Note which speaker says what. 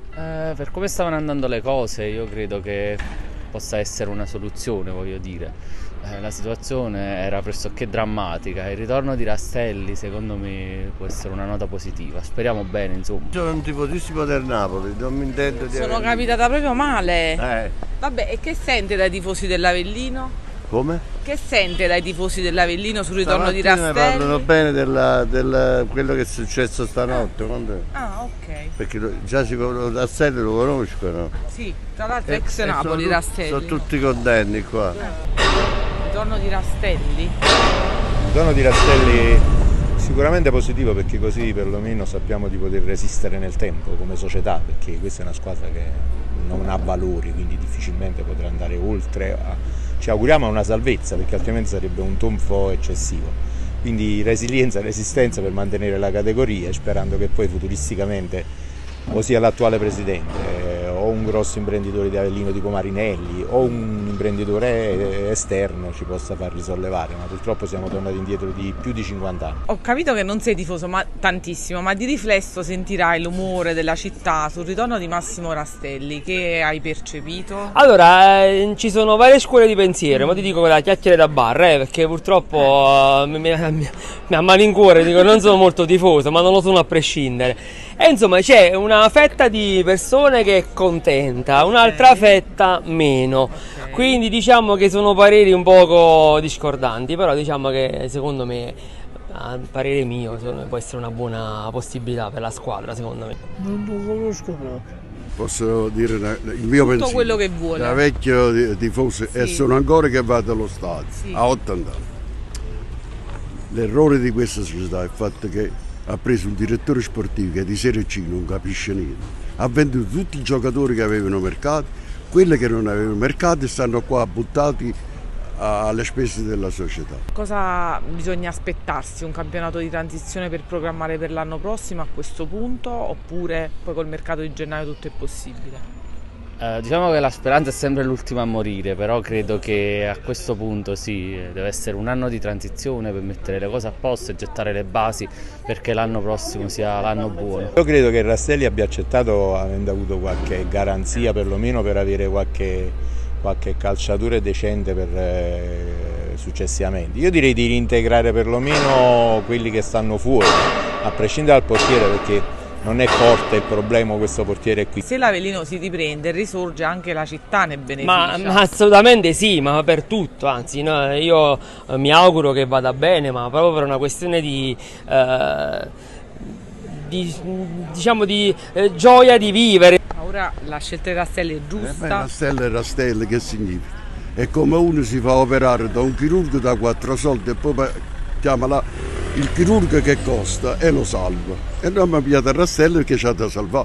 Speaker 1: Per come stavano andando le cose, io credo che possa essere una soluzione, voglio dire. La situazione era pressoché drammatica. Il ritorno di Rastelli, secondo me, può essere una nota positiva. Speriamo bene, insomma.
Speaker 2: Sono un tifosissimo del Napoli, non mi intendo di
Speaker 3: Sono capitata proprio male.
Speaker 2: Eh,
Speaker 3: Vabbè, e che sente dai tifosi dell'Avellino?
Speaker 2: come?
Speaker 3: Che sente dai tifosi dell'Avellino sul ritorno di
Speaker 2: Stamattina
Speaker 3: Rastelli?
Speaker 2: parlano bene del quello che è successo stanotte, quando-
Speaker 3: Ah, ok.
Speaker 2: perché già Rastelli lo conoscono.
Speaker 3: Sì, tra l'altro ex Napoli,
Speaker 2: sono,
Speaker 3: Rastelli.
Speaker 2: sono tutti contenti qua.
Speaker 3: Ritorno di Rastelli?
Speaker 4: Il tono di Rastelli sicuramente positivo, perché così perlomeno sappiamo di poter resistere nel tempo come società, perché questa è una squadra che non ha valori, quindi difficilmente potrà andare oltre. Ci auguriamo una salvezza, perché altrimenti sarebbe un tonfo eccessivo. Quindi resilienza e resistenza per mantenere la categoria, sperando che poi futuristicamente o sia l'attuale presidente o un grosso imprenditore di Avellino tipo Marinelli o un imprenditore esterno ci possa far risollevare, ma purtroppo siamo tornati indietro di più di 50 anni.
Speaker 3: Ho capito che non sei tifoso tantissimo, ma di riflesso sentirai l'umore della città sul ritorno di Massimo Rastelli. Che hai percepito?
Speaker 5: Allora, ci sono varie scuole di pensiero, ma ti dico quella chiacchiere da bar, perché purtroppo mi a malincuore, dico, non sono molto tifoso, ma non lo sono a prescindere. E insomma c'è una fetta di persone che è contenta, un'altra fetta meno. Quindi diciamo che sono pareri un poco discordanti, però diciamo che secondo me, a parere mio, può essere una buona possibilità per la squadra, secondo me.
Speaker 6: Non lo conosco proprio.
Speaker 2: Posso dire il mio pensiero?
Speaker 3: quello che vuole.
Speaker 2: Da vecchio tifoso, e
Speaker 3: Sì.
Speaker 2: sono ancora che vado allo stadio,
Speaker 3: Sì.
Speaker 2: a 80 anni. L'errore di questa società è il fatto che ha preso un direttore sportivo che di Serie C non capisce niente, ha venduto tutti i giocatori che avevano mercato, quelli che non avevano mercato stanno qua buttati alle spese della società.
Speaker 3: Cosa bisogna aspettarsi? Un campionato di transizione per programmare per l'anno prossimo a questo punto, oppure poi col mercato di gennaio tutto è possibile?
Speaker 1: Diciamo che la speranza è sempre l'ultima a morire, però credo che a questo punto sì, deve essere un anno di transizione per mettere le cose a posto e gettare le basi perché l'anno prossimo sia l'anno buono.
Speaker 4: Io credo che Rastelli abbia accettato, avendo avuto qualche garanzia perlomeno per avere qualche calciatore decente per successivamente. Io direi di reintegrare perlomeno quelli che stanno fuori, a prescindere dal portiere, perché non è forte il problema questo portiere qui.
Speaker 3: Se l'Avellino si riprende e risorge, anche la città ne
Speaker 5: Ma
Speaker 3: beneficia.
Speaker 5: assolutamente sì, ma per tutto, anzi no, io mi auguro che vada bene, ma proprio per una questione diciamo di gioia di vivere.
Speaker 3: Ora la scelta di Rastelli è giusta.
Speaker 2: Rastelli e Rastelli che significa? È come uno si fa operare da un chirurgo da 4 soldi e poi chiama il chirurgo che costa e lo salva. E noi abbiamo pigliato Rastelli che ci ha da salvare.